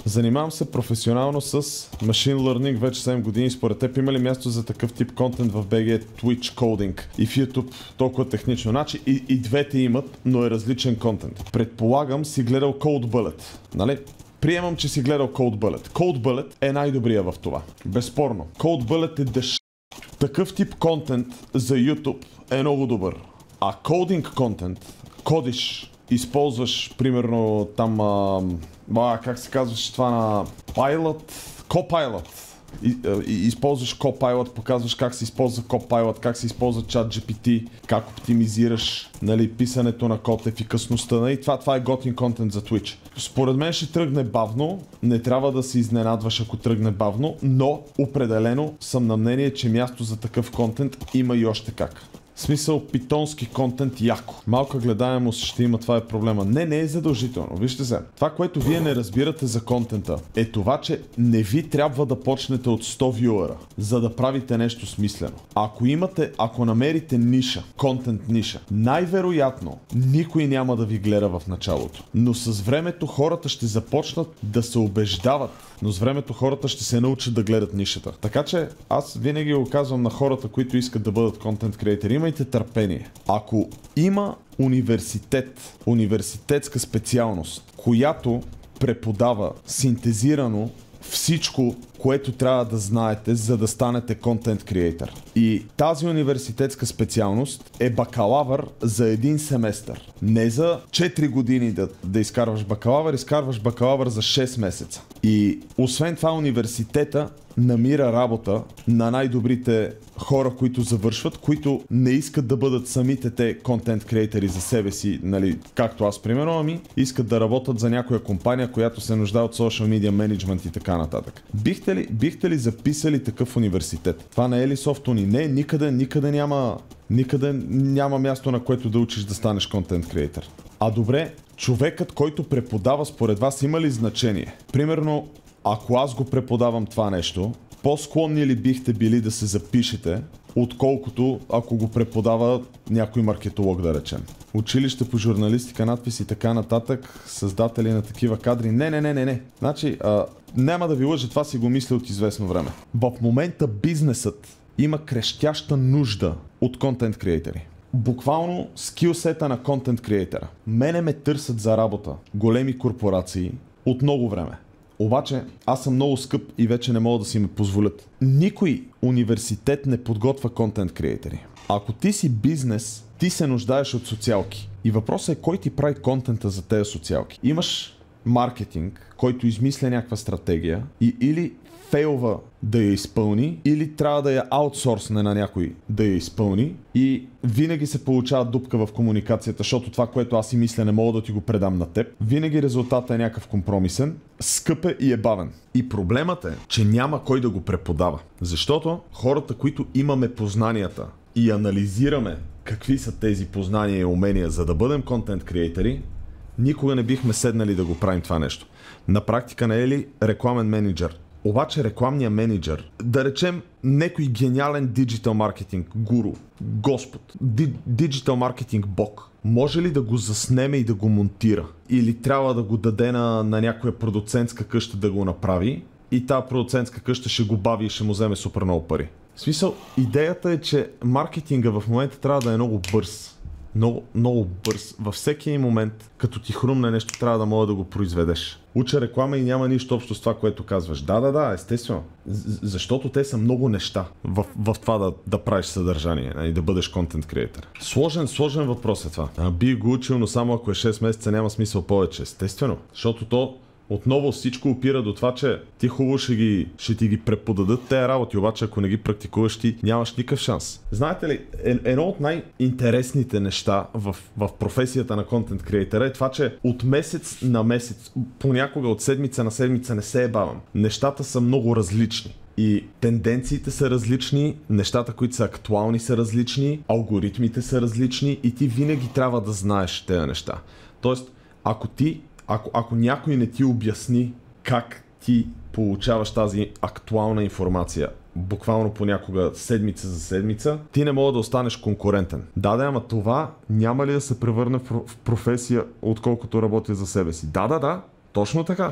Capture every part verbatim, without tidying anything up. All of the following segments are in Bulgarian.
Занимавам се професионално с Machine Learning вече седем години. Според теб има ли място за такъв тип контент в би джи, Twitch, Coding и в YouTube толкова технично? Значи и, и двете имат, но е различен контент. Предполагам си гледал Cold Bullet, нали? Приемам, че си гледал Cold Bullet. Cold Bullet е най-добрия в това. Безспорно. Cold Bullet е дъж... Такъв тип контент за YouTube е много добър. А кодинг контент, кодиш, използваш примерно там, а, а, как се казваш това на Pilot, Copilot. И, и, използваш Copilot, показваш как се използва Copilot, как се използва ChatGPT, как оптимизираш, нали, писането на код, ефикасността. Нали? Това, това е готин контент за Twitch. Според мен ще тръгне бавно, не трябва да се изненадваш ако тръгне бавно, но определено съм на мнение, че място за такъв контент има и още как. В смисъл, питонски контент яко. Малка гледаемост ще има, това е проблема. Не, не е задължително. Вижте се. Това, което вие не разбирате за контента, е това, че не ви трябва да почнете от сто вюъра, за да правите нещо смислено. Ако имате, ако намерите ниша, контент ниша, най-вероятно никой няма да ви гледа в началото. Но с времето хората ще започнат да се убеждават. Но с времето хората ще се научат да гледат нишата. Така че аз винаги го казвам на хората, които искат да бъдат контент креатори, имайте търпение. Ако има университет, университетска специалност, която преподава синтезирано всичко, което трябва да знаете, за да станете контент креатор. И тази университетска специалност е бакалавър за един семестър. Не за четири години да, да изкарваш бакалавър, изкарваш бакалавър за шест месеца. И освен това университета намира работа на най-добрите хора, които завършват, които не искат да бъдат самите те контент креатори за себе си, нали, както аз примерно, ами искат да работят за някоя компания, която се нуждае от social media management и така нататък. Бихте ли, бихте ли записали такъв университет? Това не е ли софтуни? Не, никъде, никъде няма, никъде няма място, на което да учиш да станеш контент креатор. А добре, човекът, който преподава според вас има ли значение? Примерно, ако аз го преподавам това нещо, по-склонни ли бихте били да се запишете, отколкото ако го преподава някой маркетолог, да речем? Училище по журналистика, надпис и така нататък, създатели на такива кадри. Не, не, не, не, не. Значи, а, няма да ви лъжа, това си го мисля от известно време. В момента бизнесът има крещяща нужда от контент креатори. Буквално скилсета на контент креатора. Мене ме търсят за работа големи корпорации от много време. Обаче аз съм много скъп и вече не мога да си ме позволят. Никой университет не подготвя контент креатори. Ако ти си бизнес, ти се нуждаеш от социалки. И въпросът е кой ти прави контента за тези социалки. Имаш маркетинг, който измисля някаква стратегия и или фейлва да я изпълни, или трябва да я аутсорсне на някой да я изпълни и винаги се получава дупка в комуникацията, защото това, което аз си мисля, не мога да ти го предам на теб. Винаги резултатът е някакъв компромисен, скъп е и е бавен. И проблемът е, че няма кой да го преподава. Защото хората, които имаме познанията и анализираме какви са тези познания и умения, за да бъдем контент креатори, никога не бихме седнали да го правим това нещо. На практика не е ли рекламен менеджер? Обаче рекламния менеджер, да речем некой гениален диджитал маркетинг гуру, господ, диджитал маркетинг бог, може ли да го заснеме и да го монтира? Или трябва да го даде на, на някоя продуцентска къща да го направи и тази продуцентска къща ще го бави и ще му вземе супер много пари? В смисъл, идеята е, че маркетинга в момента трябва да е много бърз. Много, много бърз. Във всеки един момент, като ти хрумне нещо, трябва да мога да го произведеш. Уча реклама и няма нищо общо с това, което казваш. Да, да, да, естествено. Защото те са много неща в, в това да, да правиш съдържание и да бъдеш контент креатор. Сложен, сложен въпрос е това. А, би го учил, но само ако е шест месеца няма смисъл повече. Естествено. Защото то отново всичко опира до това, че ти хубаво ще, ги, ще ти ги преподадат тези работи, обаче ако не ги практикуваш, ти нямаш никакъв шанс. Знаете ли, едно от най-интересните неща в, в професията на контент креатора е това, че от месец на месец, понякога от седмица на седмица не се ебавам. Нещата са много различни. И тенденциите са различни, нещата, които са актуални, са различни, алгоритмите са различни и ти винаги трябва да знаеш тези неща. Тоест, ако ти Ако, ако някой не ти обясни как ти получаваш тази актуална информация, буквално понякога седмица за седмица, ти не мога да останеш конкурентен. Да, да, ама това няма ли да се превърне в професия, отколкото работя за себе си? Да, да, да, точно така.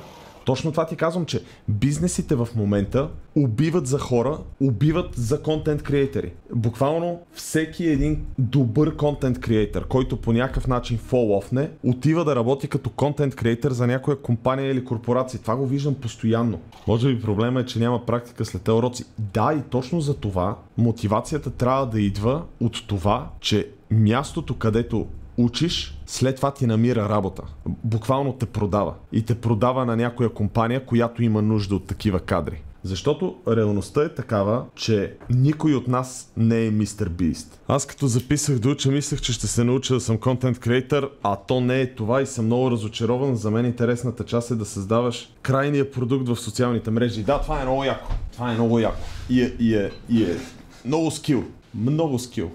Точно това ти казвам, че бизнесите в момента убиват за хора, убиват за контент креатори. Буквално всеки един добър контент креатор, който по някакъв начин fall-offне, отива да работи като контент креатор за някоя компания или корпорация. Това го виждам постоянно. Може би проблема е, че няма практика след тези уроци. Да, и точно за това мотивацията трябва да идва от това, че мястото, където учиш, след това ти намира работа. Буквално те продава. И те продава на някоя компания, която има нужда от такива кадри. Защото реалността е такава, че никой от нас не е мистер Бист. Аз като записах да уча, мислех, че ще се науча да съм контент креатор, а то не е това и съм много разочарован. За мен интересната част е да създаваш крайния продукт в социалните мрежи. Да, това е много яко. Това е много яко. И е, и е, и е много скил. Много скил.